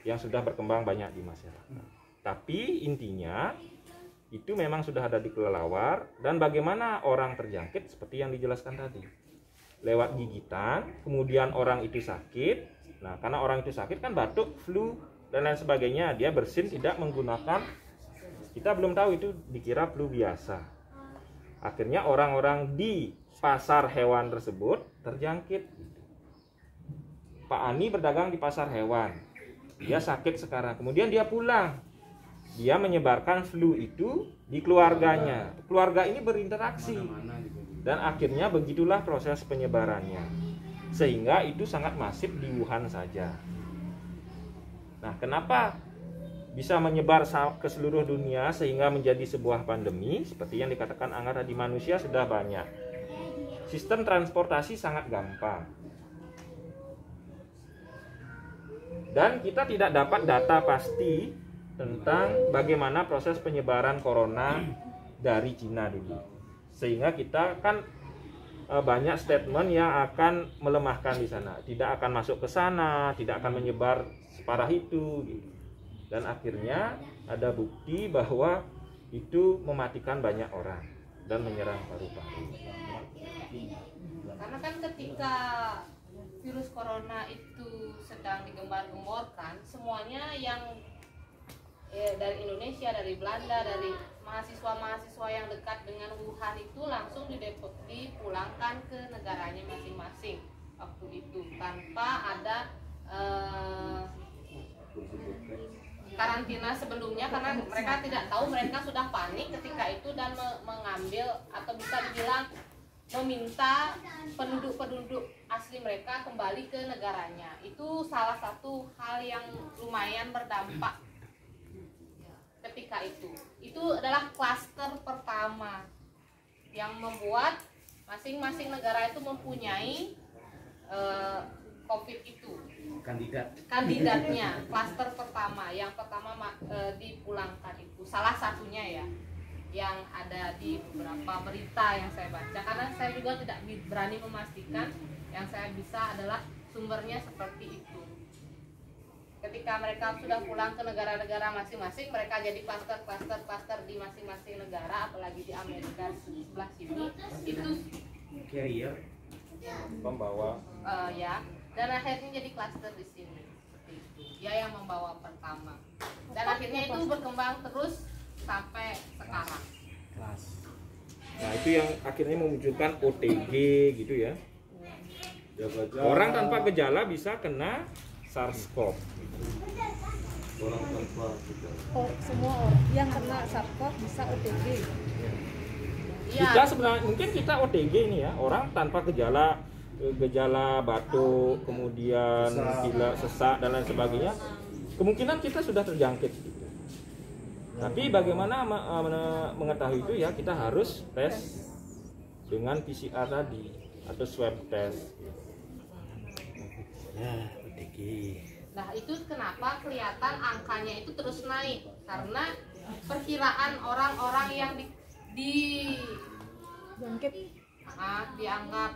yang sudah berkembang banyak di masyarakat. Tapi intinya itu memang sudah ada di kelelawar, dan bagaimana orang terjangkit seperti yang dijelaskan tadi. Lewat gigitan, kemudian orang itu sakit. Nah, karena orang itu sakit kan batuk, flu dan lain sebagainya, dia bersin tidak menggunakan, kita belum tahu itu dikira flu biasa. Akhirnya orang-orang di pasar hewan tersebut terjangkit. Pak Ani berdagang di pasar hewan, dia sakit sekarang, kemudian dia pulang, dia menyebarkan flu itu di keluarganya. Keluarga ini berinteraksi dan akhirnya begitulah proses penyebarannya, sehingga itu sangat masif di Wuhan saja. Nah, kenapa bisa menyebar ke seluruh dunia sehingga menjadi sebuah pandemi? Seperti yang dikatakan Angga tadi, manusia sudah banyak, sistem transportasi sangat gampang, dan kita tidak dapat data pasti tentang bagaimana proses penyebaran corona dari Cina dulu, sehingga kita kan banyak statement yang akan melemahkan di sana, tidak akan masuk ke sana, tidak akan menyebar separah itu gitu. Dan akhirnya ada bukti bahwa itu mematikan banyak orang dan menyerang paru-paru. Karena kan ketika virus corona itu sedang digembar-gemborkan, semuanya yang dari Indonesia, dari Belanda, dari mahasiswa-mahasiswa yang dekat dengan Wuhan itu langsung dipulangkan ke negaranya masing-masing waktu itu, tanpa ada karantina sebelumnya, karena mereka tidak tahu, mereka sudah panik ketika itu dan mengambil, atau bisa dibilang meminta penduduk-penduduk asli mereka kembali ke negaranya. Itu salah satu hal yang lumayan berdampak ketika itu. Itu adalah klaster pertama yang membuat masing-masing negara itu mempunyai COVID itu. Kandidatnya, klaster pertama, yang pertama dipulangkan itu. Salah satunya ya, yang ada di beberapa berita yang saya baca. Karena saya juga tidak berani memastikan, yang saya bisa adalah sumbernya seperti itu. Ketika mereka sudah pulang ke negara-negara masing-masing, mereka jadi klaster di masing-masing negara, apalagi di Amerika sebelah sini, itu carrier pembawa ya, dan akhirnya jadi klaster di sini seperti itu. Dia yang membawa pertama, dan akhirnya itu berkembang terus sampai sekarang. Nah, itu yang akhirnya memunculkan OTG gitu ya. Orang tanpa gejala bisa kena SARS-CoV. orang tanpa gejala. Semua orang yang kena SARS-CoV bisa OTG. Ya. Kita sebenarnya mungkin kita OTG ini ya, orang tanpa gejala batuk, kemudian gila sesak dan lain sebagainya, kemungkinan kita sudah terjangkit gitu. Tapi bagaimana mengetahui itu ya, kita harus tes dengan PCR tadi atau swab test. Ya, OTG. Nah, itu kenapa kelihatan angkanya itu terus naik, karena perkiraan orang-orang yang dianggap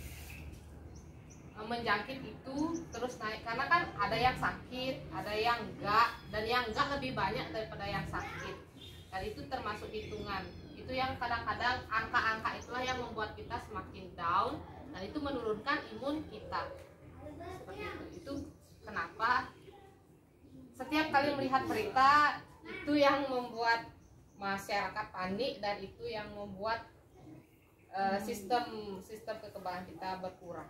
menjangkit itu terus naik, karena kan ada yang sakit, ada yang enggak, dan yang enggak lebih banyak daripada yang sakit, dan itu termasuk hitungan. Itu yang kadang-kadang angka-angka itulah yang membuat kita semakin down, dan itu menurunkan imun kita. Seperti itu kenapa setiap kali melihat berita itu yang membuat masyarakat panik, dan itu yang membuat sistem kekebalan kita berkurang.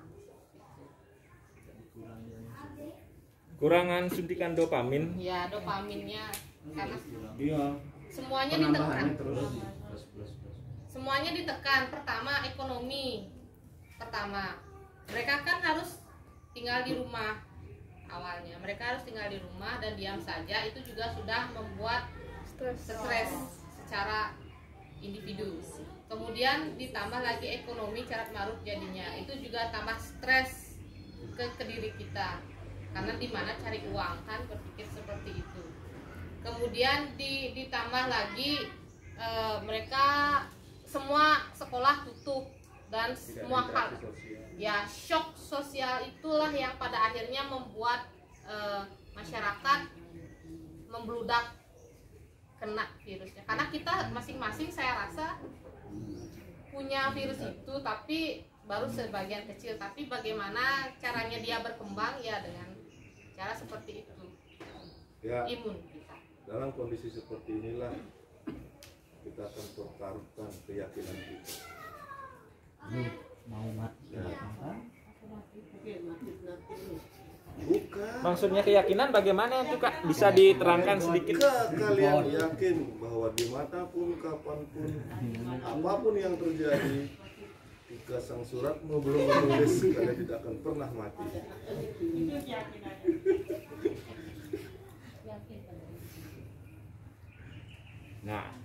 Kurangan suntikan dopamin. Ya, dopaminnya, karena Iya. semuanya ditekan. Terus. Semuanya ditekan. Pertama, ekonomi. Pertama, mereka kan harus tinggal di rumah. Awalnya mereka harus tinggal di rumah dan diam saja. Itu juga sudah membuat stres secara individu. Kemudian ditambah lagi ekonomi carut marut jadinya. Itu juga tambah stres ke diri kita. Karena di mana cari uang, kan berpikir seperti itu. Kemudian ditambah lagi mereka semua sekolah tutup dan semua hal, ya shock sosial itulah yang pada akhirnya membuat masyarakat membludak kena virusnya, karena kita masing-masing saya rasa punya virus itu, tapi baru sebagian kecil. Tapi bagaimana caranya dia berkembang ya dengan cara seperti itu, Ya, imun kita. dalam kondisi seperti inilah kita akan pertaruhkan keyakinan kita. Mau mati. Ya. Bukan. Maksudnya keyakinan bagaimana itu Kak? Bisa diterangkan sedikit? Jika kalian yakin bahwa dimanapun, kapanpun, apapun yang terjadi, jika sang suratmu belum menulis, kalian tidak akan pernah mati. Nah,